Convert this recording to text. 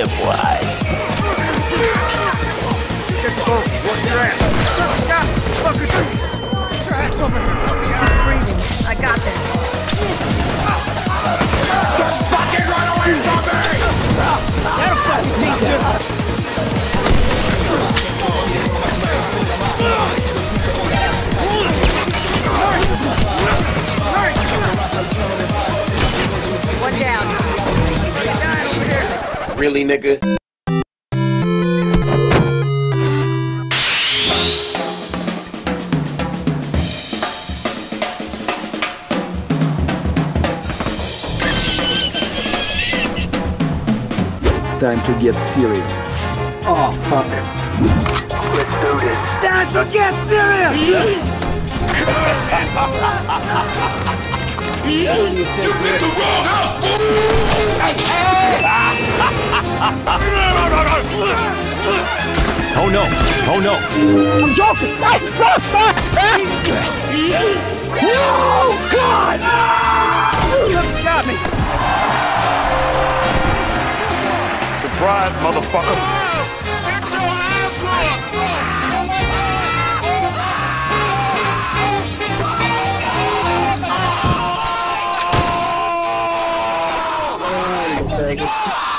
Yeah, boy. Get close. Watch your ass. Stop. Fucker. Get your ass over here. Help me out. Breathing. I got this. Don't fucking run away from me! That'll fucking teach you. One down. Guy over here. Really, nigga? Time to get serious. Oh, fuck. Let's do this. Time to get serious! Let's see you take this. Oh no! Oh no! I'm joking! No! God! You got me. Surprise, motherfucker. Get your ass It's very good.